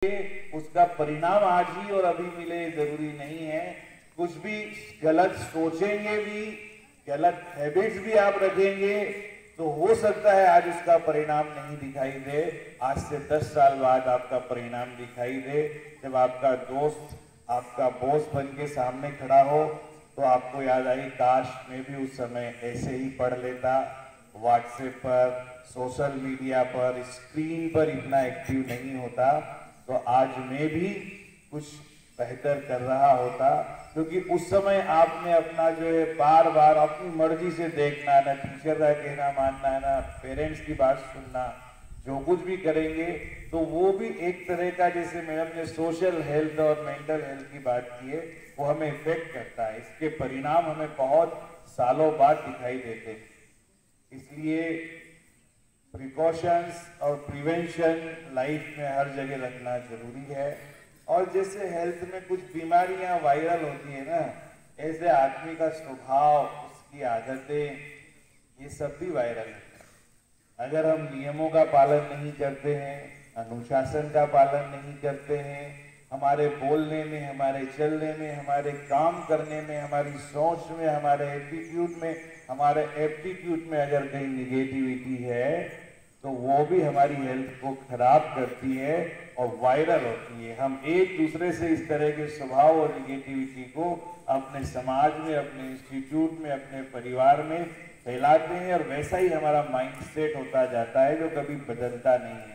उसका परिणाम आज ही और अभी मिले जरूरी नहीं है। कुछ भी गलत सोचेंगे भी, गलत हैबिट्स भी आप रखेंगे तो हो सकता है आज उसका परिणाम नहीं दिखाई दे, आज से 10 साल बाद आपका परिणाम दिखाई दे। जब आपका दोस्त आपका बॉस बन के सामने खड़ा हो तो आपको याद आई, काश मैं भी उस समय ऐसे ही पढ़ लेता, व्हाट्सएप पर, सोशल मीडिया पर, स्क्रीन पर इतना एक्टिव नहीं होता तो आज मैं भी कुछ बेहतर कर रहा होता। क्योंकि उस समय आपने अपना जो है बार बार अपनी मर्जी से देखना, ना टीचर का कहना मानना, ना पेरेंट्स की बात सुनना, जो कुछ भी करेंगे तो वो भी एक तरह का, जैसे मैडम ने सोशल हेल्थ और मेंटल हेल्थ की बात की है, वो हमें इफेक्ट करता है। इसके परिणाम हमें बहुत सालों बाद दिखाई देते हैं। इसलिए प्रिकॉशंस और प्रिवेंशन लाइफ में हर जगह रखना जरूरी है। और जैसे हेल्थ में कुछ बीमारियां वायरल होती है ना, ऐसे आदमी का स्वभाव, उसकी आदतें, ये सब भी वायरल है। अगर हम नियमों का पालन नहीं करते हैं, अनुशासन का पालन नहीं करते हैं, हमारे बोलने में, हमारे चलने में, हमारे काम करने में, हमारी सोच में, हमारे एटीट्यूड में, हमारे एप्टीट्यूड में अगर कहीं निगेटिविटी है तो वो भी हमारी हेल्थ को खराब करती है और वायरल होती है। हम एक दूसरे से इस तरह के स्वभाव और निगेटिविटी को अपने समाज में, अपने इंस्टीट्यूट में, अपने परिवार में फैलाते हैं और वैसा ही हमारा माइंड सेट होता जाता है जो कभी बदलता नहीं है।